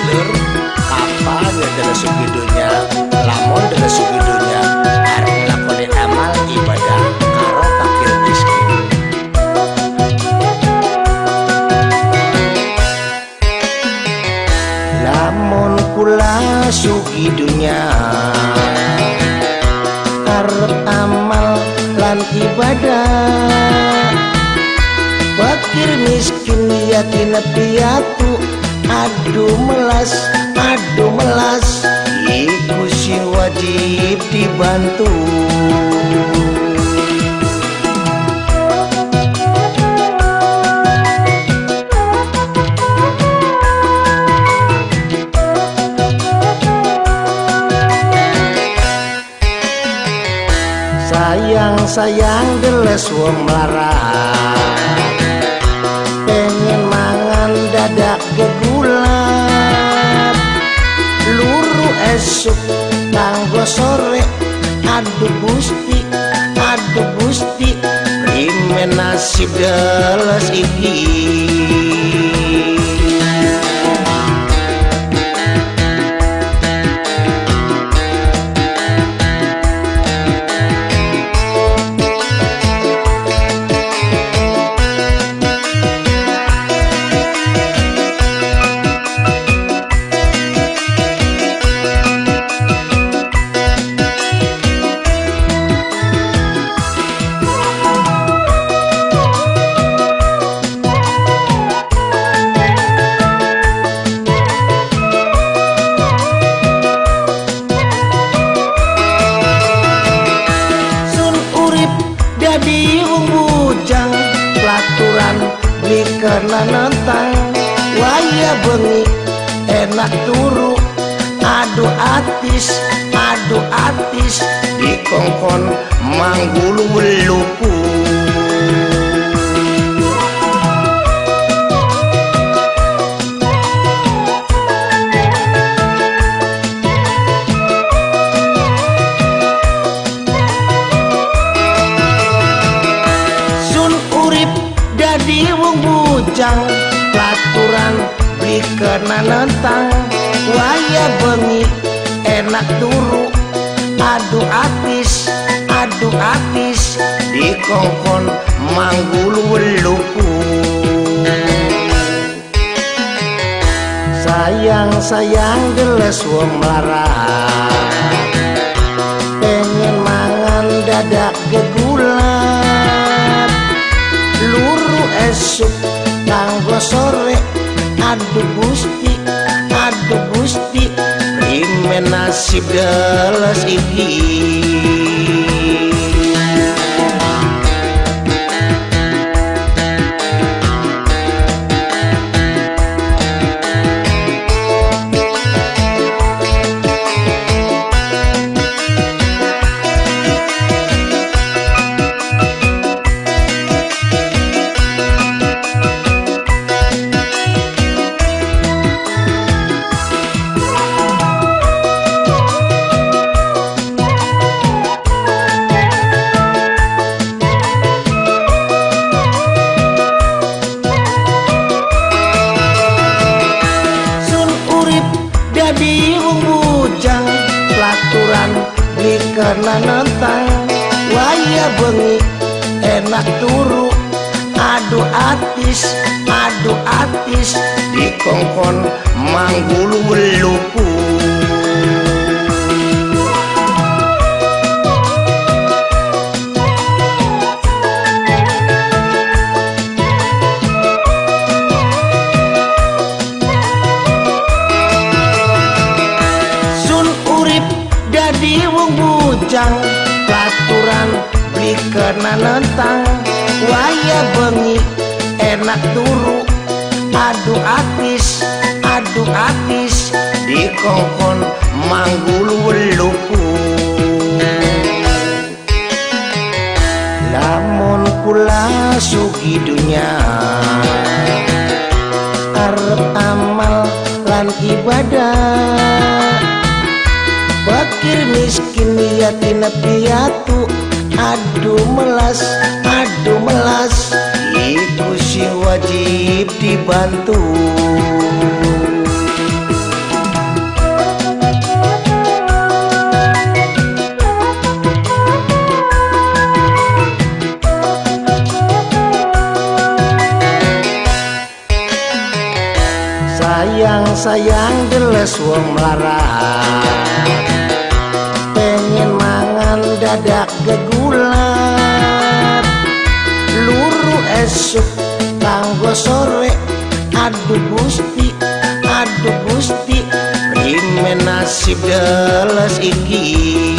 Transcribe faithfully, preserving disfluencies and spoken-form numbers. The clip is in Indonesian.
Lur apa gara sugidunya lamun dengan sugidunya arep nglakonin amal ibadah karo fakir miskin. Lamun kula sugidunya arep amal lan ibadah fakir miskin yatim piatu aduh melas aduh melas iku sing wajib dibantu. Sayang-sayang geles wong melarat pengen mangan dadak gegulat luru esuk kanggo sore aduh Gusti aduh Gusti primen nasib geles iki. Jadi wong bujang pelaturan karena nentang waya bengi enak turu aduh atis aduh atis dikongkon manggulu weluku. Jadi wong bujang pelaturan beli kena nentang waya bengi enak turu aduh atis aduh atis dikongkon manggulu weluku. Sayang-sayang geles wong melarat pengen mangan dadak gegulat luru esuk kanggo sore aduh Gusti aduh Gusti primen nasib geles iki. Jadi wong bujang pelaturan beli kena nentang waya bengi enak turu aduh atis aduh atis dikongkon manggulu weluku. Jadi wong bujang pelaturan beli kena nentang waya bengi enak turu aduh atis aduh atis dikongkon manggulu weluku. Lamun kula sugidunya arep amal lan ibadah fakir miskin yatim piatu aduh melas aduh melas iku sing wajib dibantu. sayang-sayang jelas wong melarat, pengen mangan dadak gegulat, luru esuk kanggo sore. Aduh Gusti, aduh Gusti, prime nasib deles iki.